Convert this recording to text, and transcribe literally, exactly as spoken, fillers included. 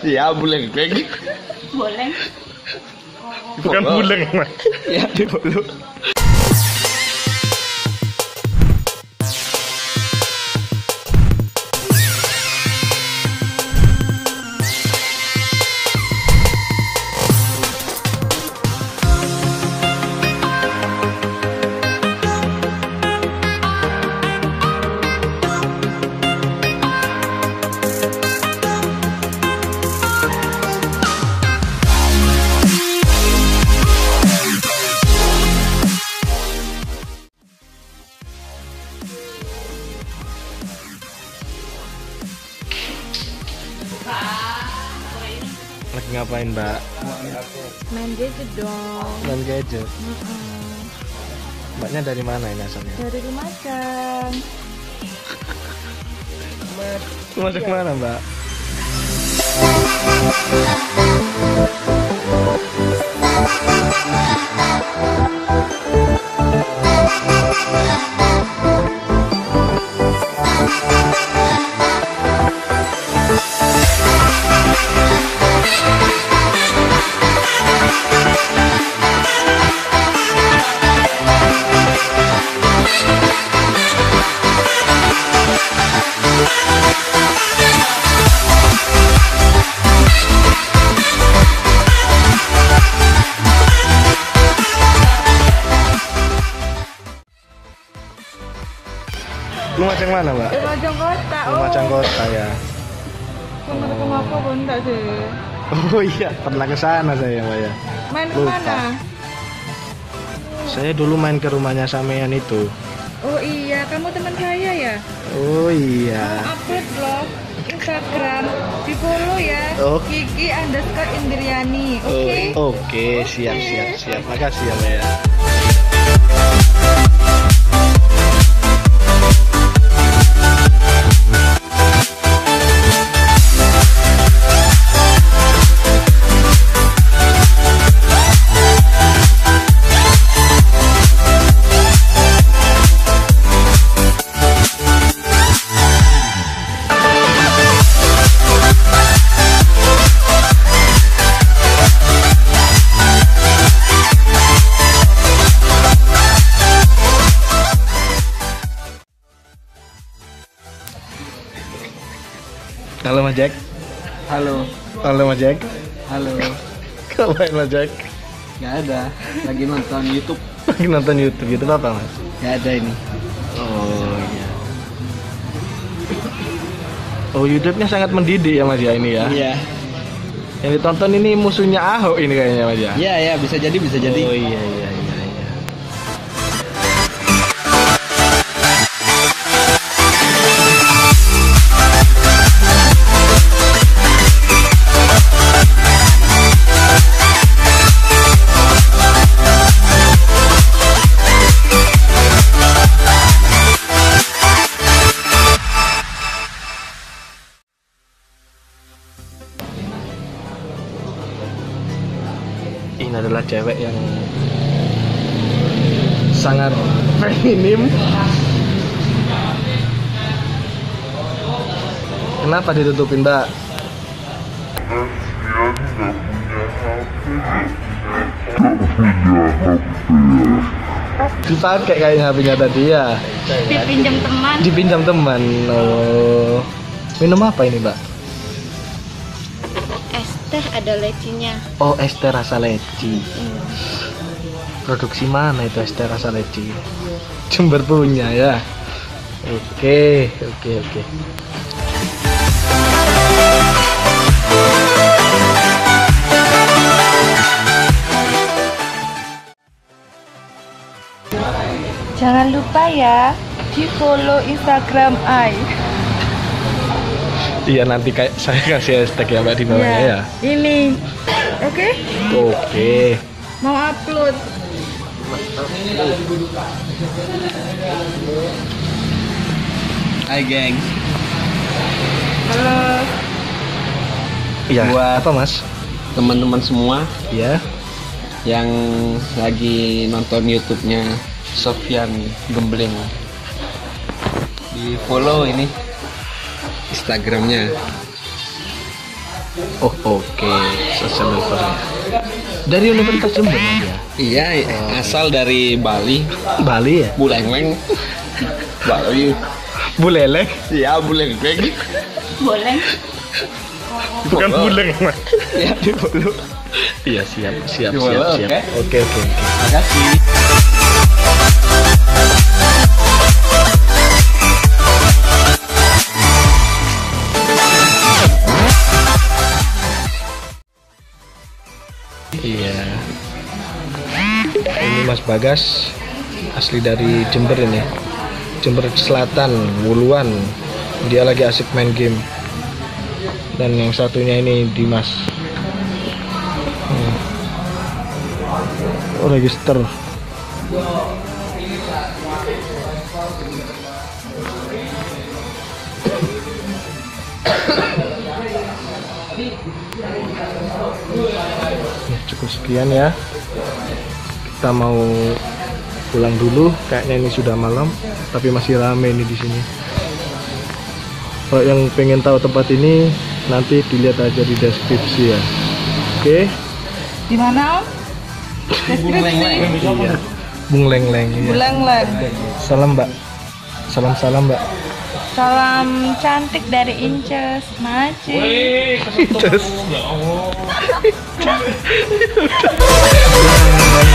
Ya buleng beng. Boleh. Bukan buleng mas. Ya di bulu. Lagi ngapain mbak? Main gadget dong. Main gadget. Mm-mm. Mbaknya dari mana ini asalnya? Dari Lumajang. Lumajang mana mbak? Lumajang mana mbak? Lumajang kota. Oh. Lumajang kota ya. Kamu ke apa pun enggak sih? Oh iya, pernah ke sana saya mbak ya. Main ke Lupa. mana? Saya dulu main ke rumahnya Samean itu. Oh iya, kamu teman saya ya? Oh iya. Upload vlog Instagram, di follow ya. Oh. Kiki underscore Indriani. Oke. Oh, Oke, siap siap siap. Makasih ya mbak ya. Halo Mas Jack. Halo. Halo Mas Jack. Halo. Ngapain Mas Jack? Gak ada. Lagi nonton YouTube. Lagi nonton YouTube. YouTube apa Mas? Gak ada ini. Oh iya. Oh YouTube-nya sangat mendidik ya Mas ya ini ya. Iya. Yang ditonton ini musuhnya Ahok ini kayaknya Mas ya. Iya ya, bisa jadi bisa jadi. Oh iya iya iya iya. Ini adalah cewek yang sangat feminim. Kenapa ditutupin mbak? Dipakai kayaknya H P-nya tadi ya. Dipinjam teman. Dipinjam teman. Oh. Minum apa ini mbak? Es teh ada lecinya. Oh, es teh rasa leci. Hmm. Produksi mana itu es teh rasa leci? Jember punya ya. Oke, oke, oke. Jangan lupa ya, di follow Instagram I. Iya nanti kayak saya kasih hashtag ya mbak di bawahnya ya. Ini, oke? Oke. Mau upload. Hai geng. Halo. Iya. Buat- Apa mas? Teman-teman semua Iya. yang lagi nonton YouTube-nya Sofyan Gembleng, di follow ini Instagramnya Oh oke, social welfare ya. Dari Universitas Jember Mas ya? Iya, asal dari Bali. Bali ya? Buleleng. Bali. Buleleng? Iya, Buleleng. Boleh. Bukan buleng Mas. Ya, di Bulu. Iya siap, siap, Di siap, Bulu, siap. oke? Oke, oke, oke. Makasih. Iya. Ini Mas Bagas asli dari Jember ini. Jember Selatan, Wuluan. Dia lagi asik main game. Dan yang satunya ini Dimas. Hmm. Oh, register. Ya, cukup sekian ya. Kita mau pulang dulu. Kayaknya ini sudah malam, tapi masih rame ini di sini. Kalau yang pengen tahu tempat ini, nanti dilihat aja di deskripsi ya. Oke? Di mana Om? Deskripsi. Iya. Bung Leng Leng. Iya. Buleleng. Salam Mbak. Salam salam Mbak. Salam cantik dari Inces, Maci. Terus.